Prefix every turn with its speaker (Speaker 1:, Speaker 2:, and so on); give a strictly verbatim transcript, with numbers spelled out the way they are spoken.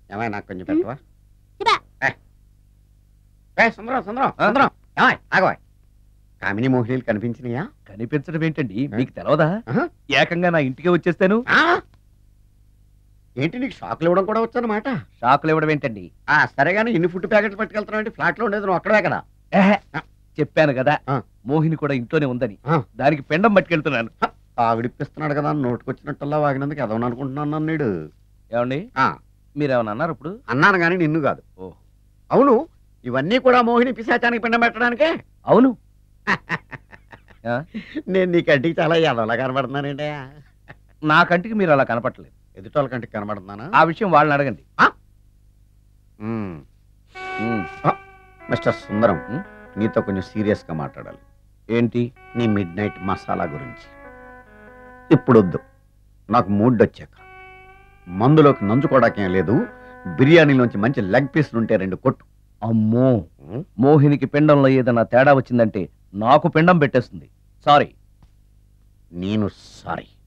Speaker 1: ఏమైనా నాకు కొంచెం పెట్టవా? సుందరం సుందరం సుందరం ఏమై ఆగవా? కామిని మోహినీలు కనిపించినాయా?
Speaker 2: కనిపించడం ఏంటండి, మీకు తెలవదా? ఏకంగా నా ఇంటికి వచ్చేస్తాను.
Speaker 1: ఏంటి నీకు షాకులు ఇవ్వడం కూడా వచ్చానమాట?
Speaker 2: షాకులు ఇవ్వడం ఏంటండి?
Speaker 1: సరేగాని ఇన్ని ఫుడ్ ప్యాకెట్లు పట్టుకెళ్తున్నావు? ఫ్లాట్ లో ఉండేది నువ్వు అక్కడే కదా.
Speaker 2: చెప్పాను కదా మోహిని కూడా ఇంట్లోనే ఉందని, దానికి పెండం పట్టుకెళ్తున్నాను.
Speaker 1: ఆవిడిప్పిస్తున్నాడు కదా నోటుకొచ్చినట్టల్లా వాగినందుకు ఎదవని అనుకుంటున్నాను నీడు.
Speaker 2: ఏమండి మీరేమన్నా అన్నారు ఇప్పుడు?
Speaker 1: అన్నాను గాని నిన్ను కాదు.
Speaker 2: ఓ
Speaker 1: అవును, ఇవన్నీ కూడా మోహిని పిశాచానికి పిండం పెట్టడానికే?
Speaker 2: అవును.
Speaker 1: నేను నీ కంటికి చాలా ఎదవలా కనబడుతున్నానండి.
Speaker 2: నా కంటికి మీరు అలా కనపడలేదు,
Speaker 1: ఎదుటోళ్ళ కంటికి కనబడుతున్నానా?
Speaker 2: ఆ విషయం వాళ్ళని అడగండి.
Speaker 1: మిస్టర్ సుందరం, నీతో కొంచెం సీరియస్ గా మాట్లాడాలి.
Speaker 2: ఏంటి?
Speaker 1: నీ మిడ్ నైట్ మసాలా గురించి. ఇప్పుడు వద్దు, నాకు మూడ్ వచ్చాక. మందులోకి నంచుకోవడాకేం లేదు, బిర్యానీలోంచి మంచి లెగ్ పీస్లు ఉంటే రెండు కొట్టు.
Speaker 2: అమ్మో, మోహినికి పిండంలో ఏదైనా తేడా వచ్చిందంటే నాకు పిండం పెట్టేస్తుంది. సారీ.
Speaker 1: నేను సారీ.